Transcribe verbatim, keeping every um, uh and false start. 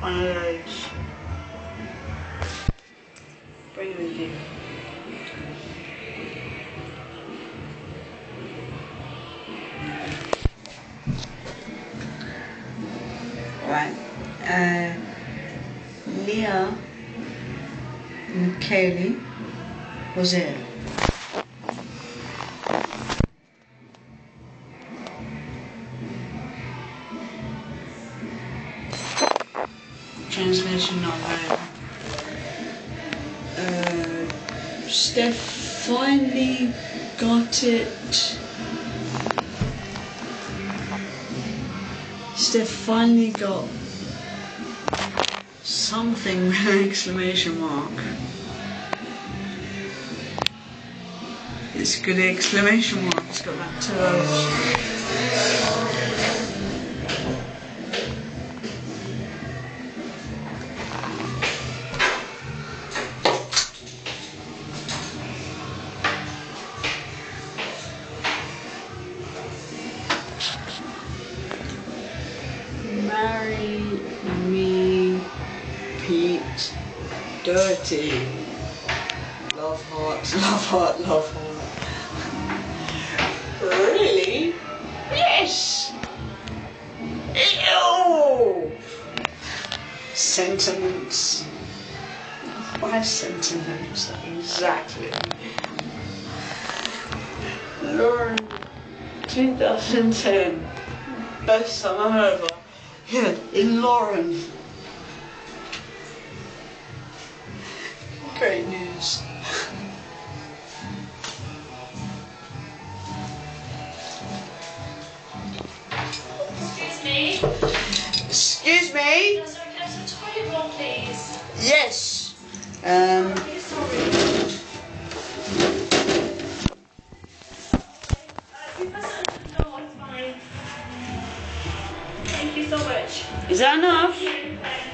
One of those. Bring it with you. Right. Uh, Leah and Kaylee was it. Translation not available. Uh, Steph finally got it. Steph finally got something with an exclamation mark. It's a good exclamation mark. It's got that two O's. Marry me, Pete. Dirty. Love heart, love heart, love heart. Really? Yes! Ew! Sentiments. Why sentiments? Exactly. Lauren, twenty ten. Best summer ever. Yeah, in Lauren. Great news. Excuse me? Excuse me? No, sorry, can I have some toilet roll, please? Yes. Um. Really sorry. Uh, you press it under the door, it's fine. Thank you so much. Is that enough? Thank you.